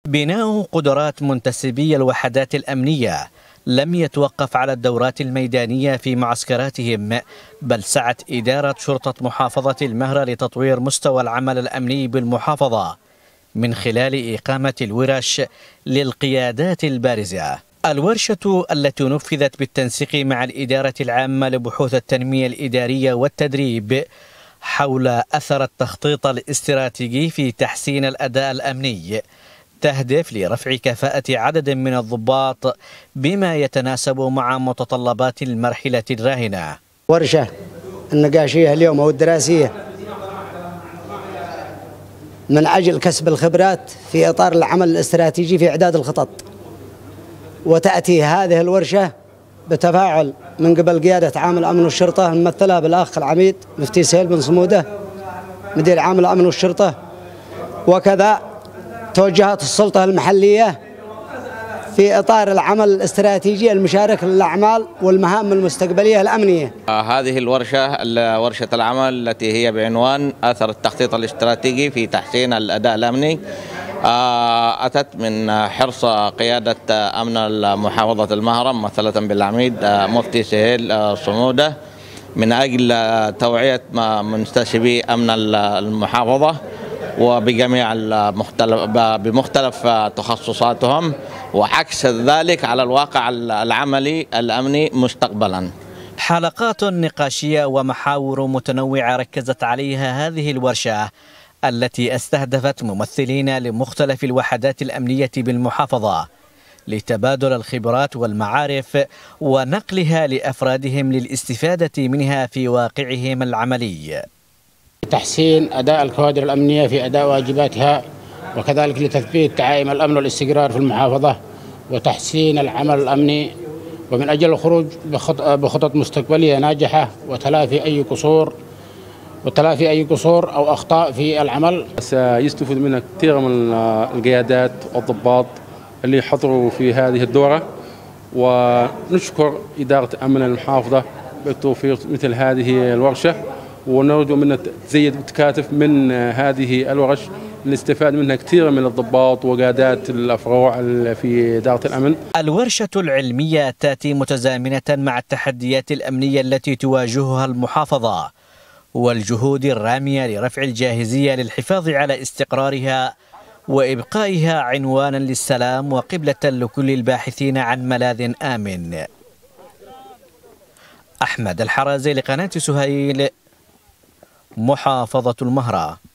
بناء قدرات منتسبي الوحدات الأمنية لم يتوقف على الدورات الميدانية في معسكراتهم، بل سعت إدارة شرطة محافظة المهرة لتطوير مستوى العمل الأمني بالمحافظة من خلال إقامة الورش للقيادات البارزة. الورشة التي نفذت بالتنسيق مع الإدارة العامة لبحوث التنمية الإدارية والتدريب حول أثر التخطيط الاستراتيجي في تحسين الأداء الأمني، تهدف لرفع كفاءة عدد من الضباط بما يتناسب مع متطلبات المرحلة الراهنة. ورشة النقاشية اليوم أو الدراسية من أجل كسب الخبرات في إطار العمل الاستراتيجي في إعداد الخطط، وتأتي هذه الورشة بتفاعل من قبل قيادة عام الأمن والشرطة ممثلة بالأخ العميد مفتي سهيل بن صمودة مدير عام الأمن والشرطة، وكذا توجهات السلطة المحلية في إطار العمل الاستراتيجي المشارك للأعمال والمهام المستقبلية الأمنية. هذه الورشة ورشة العمل التي هي بعنوان أثر التخطيط الاستراتيجي في تحسين الأداء الأمني أتت من حرص قيادة أمن محافظة المهرة ممثلة بالعميد مفتي سهيل صمودة من أجل توعية منتسبي أمن المحافظة وبجميع بمختلف تخصصاتهم، وعكس ذلك على الواقع العملي الأمني مستقبلا. حلقات نقاشية ومحاور متنوعة ركزت عليها هذه الورشة التي استهدفت ممثلين لمختلف الوحدات الأمنية بالمحافظة لتبادل الخبرات والمعارف ونقلها لأفرادهم للاستفادة منها في واقعهم العملي. تحسين أداء الكوادر الأمنية في أداء واجباتها، وكذلك لتثبيت دعائم الأمن والاستقرار في المحافظة وتحسين العمل الأمني، ومن أجل الخروج بخطط مستقبلية ناجحة وتلافي أي قصور أو أخطاء في العمل. سيستفيد منها كثير من القيادات والضباط اللي حضروا في هذه الدورة، ونشكر إدارة أمن المحافظة بتوفير مثل هذه الورشة، ونرجو منها تزيد وتكاتف من هذه الورش نستفاد منها كثير من الضباط وقيادات الأفرع في إدارة الأمن. الورشة العلمية تأتي متزامنة مع التحديات الأمنية التي تواجهها المحافظة والجهود الرامية لرفع الجاهزية للحفاظ على استقرارها وإبقائها عنوانا للسلام وقبلة لكل الباحثين عن ملاذ آمن. أحمد الحرازي لقناة سهيل، محافظة المهرة.